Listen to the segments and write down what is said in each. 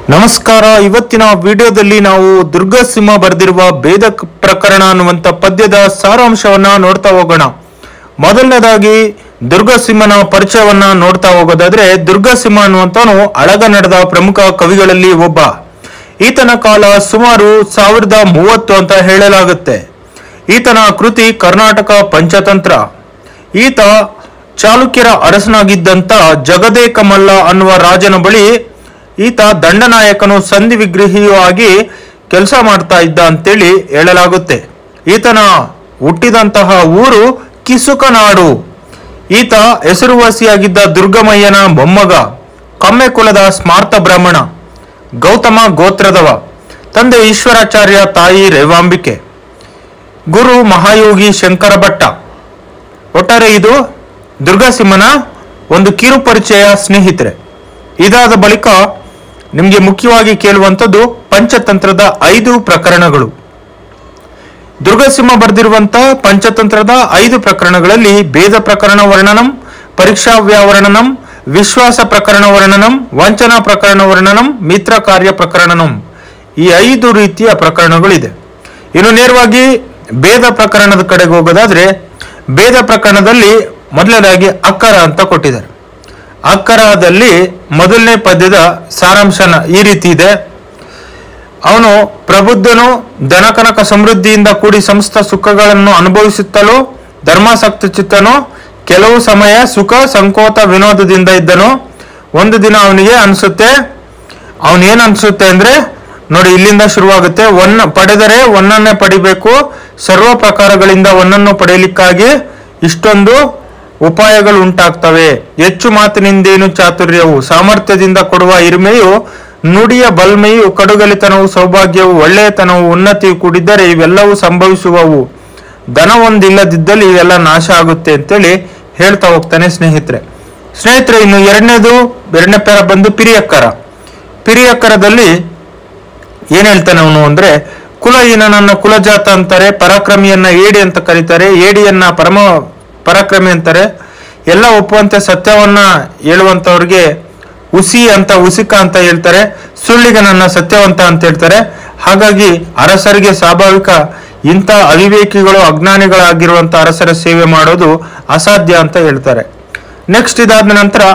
ನಮಸ್ಕಾರ. ಇವತ್ತಿನ ವಿಡಿಯೋದಲ್ಲಿ ನಾವು ದುರ್ಗಸಿಂಹ ಬರೆದಿರುವ ಭೇದ ಪ್ರಕರಣ ಅನ್ನುವಂಥ ಪದ್ಯದ ಸಾರಾಂಶವನ್ನ ನೋಡ್ತಾ ಹೋಗೋಣ. ಮೊದಲನೇದಾಗಿ ದುರ್ಗಸಿಂಹನ ಪರಿಚಯವನ್ನ ನೋಡ್ತಾ ಹೋಗೋದಾದ್ರೆ, ದುರ್ಗಸಿಂಹ ಅನ್ನುವಂಥವನು ಹಳಗನ್ನಡದ ಪ್ರಮುಖ ಕವಿಗಳಲ್ಲಿ ಒಬ್ಬ. ಈತನ ಕಾಲ ಸುಮಾರು 1030 ಅಂತ ಹೇಳಲಾಗುತ್ತೆ. ಈತನ ಕೃತಿ ಕರ್ನಾಟಕ ಪಂಚತಂತ್ರ. ಈತ ಚಾಲುಕ್ಯರ ಅರಸನಾಗಿದ್ದಂತ ಜಗದೇಕ ಮಲ್ಲ ಅನ್ನುವ ರಾಜನ ಬಳಿ ಈತ ದಂಡನಾಯಕನು ಸಂಧಿ ವಿಗ್ರಹಿಯೂ ಆಗಿ ಕೆಲಸ ಮಾಡ್ತಾ ಇದ್ದ ಅಂತೇಳಿ ಹೇಳಲಾಗುತ್ತೆ. ಈತನ ಹುಟ್ಟಿದಂತಹ ಊರು ಕಿಸುಕನಾಡು. ಈತ ಹೆಸರುವಾಸಿಯಾಗಿದ್ದ ದುರ್ಗಮಯ್ಯನ ಮೊಮ್ಮಗ, ಕಮ್ಮೆ ಕುಲದ ಸ್ಮಾರ್ತ ಬ್ರಾಹ್ಮಣ, ಗೌತಮ ಗೋತ್ರದವ. ತಂದೆ ಈಶ್ವರಾಚಾರ್ಯ, ತಾಯಿ ರೇವಾಂಬಿಕೆ, ಗುರು ಮಹಾಯೋಗಿ ಶಂಕರ ಭಟ್ಟ. ಒಟ್ಟಾರೆ ಇದು ದುರ್ಗಸಿಂಹನ ಒಂದು ಕಿರು ಪರಿಚಯ ಸ್ನೇಹಿತರೆ. ಇದಾದ ಬಳಿಕ ನಿಮಗೆ ಮುಖ್ಯವಾಗಿ ಕೇಳುವಂಥದ್ದು ಪಂಚತಂತ್ರದ 5 ಪ್ರಕರಣಗಳು. ದುರ್ಗಸಿಂಹ ಬರೆದಿರುವಂತಹ ಪಂಚತಂತ್ರದ 5 ಪ್ರಕರಣಗಳಲ್ಲಿ ಭೇದ ಪ್ರಕರಣ ವರ್ಣನಂ, ಪರೀಕ್ಷಾ ವ್ಯಾವರ್ಣನಂ, ವಿಶ್ವಾಸ ಪ್ರಕರಣ ವರ್ಣನಂ, ವಂಚನಾ ಪ್ರಕರಣ ವರ್ಣನಂ, ಮಿತ್ರ ಕಾರ್ಯ ಪ್ರಕರಣನಂ, ಈ 5 ರೀತಿಯ ಪ್ರಕರಣಗಳಿದೆ. ಇನ್ನು ನೇರವಾಗಿ ಭೇದ ಪ್ರಕರಣದ ಕಡೆಗೆ ಹೋಗೋದಾದ್ರೆ, ಭೇದ ಪ್ರಕರಣದಲ್ಲಿ ಮೊದಲನೇದಾಗಿ ಅಕ್ಕರ ಅಂತ ಕೊಟ್ಟಿದ್ದಾರೆ. ಅಕ್ಕರದಲ್ಲಿ ಮೊದಲನೇ ಪದ್ಯದ ಸಾರಾಂಶನ ಈ ರೀತಿ ಇದೆ. ಅವನು ಪ್ರಬುದ್ಧನು, ಧನಕನಕ ಸಮೃದ್ಧಿಯಿಂದ ಕೂಡಿ ಸಮಸ್ತ ಸುಖಗಳನ್ನು ಅನುಭವಿಸುತ್ತಲೂ ಧರ್ಮಾಸಕ್ತ ಚಿತ್ತನು, ಕೆಲವು ಸಮಯ ಸುಖ ಸಂಕೋತ ವಿನೋದದಿಂದ ಇದ್ದನು. ಒಂದು ದಿನ ಅವನಿಗೆ ಅನ್ಸುತ್ತೆ, ಅವನೇನ್ ಅನ್ಸುತ್ತೆ ಅಂದ್ರೆ ನೋಡಿ, ಇಲ್ಲಿಂದ ಶುರುವಾಗುತ್ತೆ. ಪಡೆದರೆ ಒಂದನ್ನೇ ಪಡಿಬೇಕು, ಸರ್ವ ಪ್ರಕಾರಗಳಿಂದ ಒಂದನ್ನು ಪಡೆಯಲಿಕ್ಕಾಗಿ ಇಷ್ಟೊಂದು ಉಪಾಯಗಳು ಉಂಟಾಗ್ತವೆ. ಹೆಚ್ಚು ಮಾತಿನಿಂದೇನು ಚಾತುರ್ಯವು, ಸಾಮರ್ಥ್ಯದಿಂದ ಕೊಡುವ ಹಿರಿಮೆಯು, ನುಡಿಯ ಬಲ್ಮೆಯು, ಕಡುಗಲಿತನವು, ಸೌಭಾಗ್ಯವು, ಒಳ್ಳೆಯತನವು, ಉನ್ನತಿಯು ಕೂಡಿದ್ದರೆ ಇವೆಲ್ಲವೂ ಸಂಭವಿಸುವವು. ಧನ ಒಂದಿಲ್ಲದಿದ್ದಲ್ಲಿ ಇವೆಲ್ಲ ನಾಶ ಆಗುತ್ತೆ ಅಂತೇಳಿ ಹೇಳ್ತಾ ಹೋಗ್ತಾನೆ ಸ್ನೇಹಿತರೆ. ಇನ್ನು ಎರಡನೇ ಪೇರ ಬಂದು ಪಿರಿಯಕ್ಕರ. ಪಿರಿಯಕ್ಕರದಲ್ಲಿ ಏನ್ ಹೇಳ್ತಾನೆ ಅವನು ಅಂದ್ರೆ, ಕುಲಹೀನನನ್ನ ಕುಲಜಾತ ಅಂತಾರೆ, ಪರಾಕ್ರಮಿಯನ್ನ ಏಡಿ ಅಂತ ಕರೀತಾರೆ, ಏಡಿಯನ್ನ ಪರಾಕ್ರಮಿ ಅಂತಾರೆ. ಎಲ್ಲ ಒಪ್ಪುವಂತೆ ಸತ್ಯವನ್ನ ಹೇಳುವಂತವ್ರಿಗೆ ಉಸಿಕ ಅಂತ ಹೇಳ್ತಾರೆ, ಸುಳ್ಳಿಗನನ್ನ ಸತ್ಯವಂತ ಅಂತ ಹೇಳ್ತಾರೆ. ಹಾಗಾಗಿ ಅರಸರಿಗೆ ಸ್ವಾಭಾವಿಕ ಇಂಥ ಅವಿವೇಕಿಗಳು, ಅಜ್ಞಾನಿಗಳಾಗಿರುವಂತ ಅರಸರ ಸೇವೆ ಮಾಡೋದು ಅಸಾಧ್ಯ ಅಂತ ಹೇಳ್ತಾರೆ. ನೆಕ್ಸ್ಟ್ ಇದಾದ ನಂತರ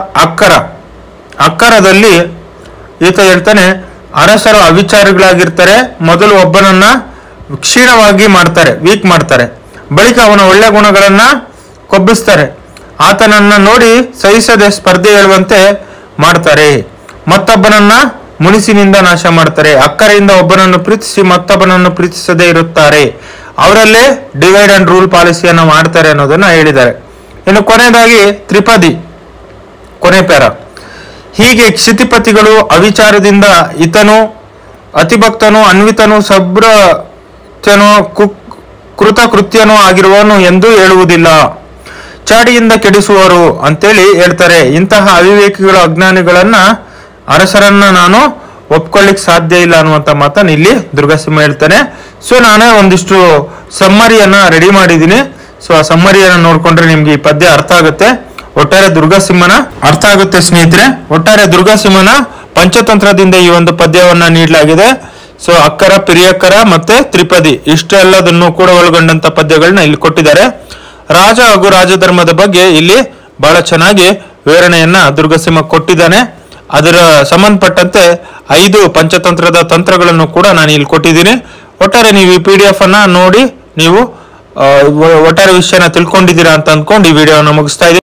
ಅಕ್ಕರದಲ್ಲಿ ಈತ ಹೇಳ್ತಾನೆ, ಅರಸರು ಅವಿಚಾರಿಗಳಾಗಿರ್ತಾರೆ. ಮೊದಲು ಒಬ್ಬನನ್ನ ಕ್ಷೀಣವಾಗಿ ಮಾಡ್ತಾರೆ, ವೀಕ್ ಮಾಡ್ತಾರೆ, ಬಳಿಕ ಅವನ ಒಳ್ಳೆ ಗುಣಗಳನ್ನ ಕೊಬ್ಬಿಸ್ತಾರೆ. ಆತನನ್ನ ನೋಡಿ ಸಹಿಸದೆ ಸ್ಪರ್ಧೆ ಹೇಳುವಂತೆ ಮಾಡ್ತಾರೆ. ಮತ್ತೊಬ್ಬನನ್ನ ಮುನಿಸಿನಿಂದ ನಾಶ ಮಾಡ್ತಾರೆ. ಅಕ್ಕರೆಯಿಂದ ಒಬ್ಬನನ್ನು ಪ್ರೀತಿಸಿ ಮತ್ತೊಬ್ಬನನ್ನು ಪ್ರೀತಿಸದೇ ಇರುತ್ತಾರೆ. ಅವರಲ್ಲೇ ಡಿವೈಡ್ ಅಂಡ್ ರೂಲ್ ಪಾಲಿಸಿಯನ್ನ ಮಾಡ್ತಾರೆ ಅನ್ನೋದನ್ನ ಹೇಳಿದ್ದಾರೆ. ಇನ್ನು ಕೊನೆಯದಾಗಿ ತ್ರಿಪದಿ, ಕೊನೆ ಪೇರ. ಹೀಗೆ ಕ್ಷಿತಿಪತಿಗಳು ಅವಿಚಾರದಿಂದ ಇತನು ಅತಿಭಕ್ತನು, ಅನ್ವಿತನು, ಸಭ್ರತನು, ಕೃತಕೃತ್ಯನೂ ಆಗಿರುವನು ಎಂದು ಹೇಳುವುದಿಲ್ಲ. ಚಾಡಿಯಿಂದ ಕೆಡಿಸುವರು ಅಂತೇಳಿ ಹೇಳ್ತಾರೆ. ಇಂತಹ ಅವಿವೇಕಿಗಳು, ಅಜ್ಞಾನಿಗಳನ್ನ, ಅರಸರನ್ನ ನಾನು ಒಪ್ಕೊಳ್ಳಿಕ್ ಸಾಧ್ಯ ಇಲ್ಲ ಅನ್ನುವಂತ ಮಾತನ್ನ ಇಲ್ಲಿ ದುರ್ಗಸಿಂಹ ಹೇಳ್ತಾನೆ. ಸೊ ನಾನೇ ಒಂದಿಷ್ಟು ಸಮ್ಮರಿಯನ್ನ ರೆಡಿ ಮಾಡಿದ್ದೀನಿ. ಸೊ ಆ ಸಮ್ಮರಿಯನ್ನ ನೋಡ್ಕೊಂಡ್ರೆ ನಿಮ್ಗೆ ಈ ಪದ್ಯ ಅರ್ಥ ಆಗುತ್ತೆ. ಒಟ್ಟಾರೆ ದುರ್ಗಸಿಂಹನ ಅರ್ಥ ಆಗುತ್ತೆ ಸ್ನೇಹಿತರೆ. ಒಟ್ಟಾರೆ ದುರ್ಗಸಿಂಹನ ಪಂಚತಂತ್ರದಿಂದ ಈ ಒಂದು ಪದ್ಯವನ್ನ ನೀಡಲಾಗಿದೆ. ಸೊ ಅಕ್ಕರ, ಪಿರಿಯಕ್ಕರ ಮತ್ತೆ ತ್ರಿಪದಿ ಇಷ್ಟೆಲ್ಲದನ್ನು ಕೂಡ ಒಳಗೊಂಡಂತ ಪದ್ಯಗಳನ್ನ ಇಲ್ಲಿ ಕೊಟ್ಟಿದ್ದಾರೆ. ರಾಜ ಹಾಗೂ ರಾಜಧರ್ಮದ ಬಗ್ಗೆ ಇಲ್ಲಿ ಬಹಳ ಚೆನ್ನಾಗಿ ವಿವರಣೆಯನ್ನ ದುರ್ಗಸಿಂಹ ಕೊಟ್ಟಿದ್ದಾನೆ. ಅದರ ಸಂಬಂಧಪಟ್ಟಂತೆ 5 ಪಂಚತಂತ್ರದ ತಂತ್ರಗಳನ್ನು ಕೂಡ ನಾನು ಇಲ್ಲಿ ಕೊಟ್ಟಿದ್ದೀನಿ. ಒಟ್ಟಾರೆ ನೀವು ಈ PDF ಅನ್ನ ನೋಡಿ ನೀವು ಒಟ್ಟಾರೆ ವಿಷಯನ ತಿಳ್ಕೊಂಡಿದ್ದೀರಾ ಅಂತ ಅಂದ್ಕೊಂಡು ಈ ವಿಡಿಯೋನ ಮುಗಿಸ್ತಾ ಇದ್ದೀನಿ.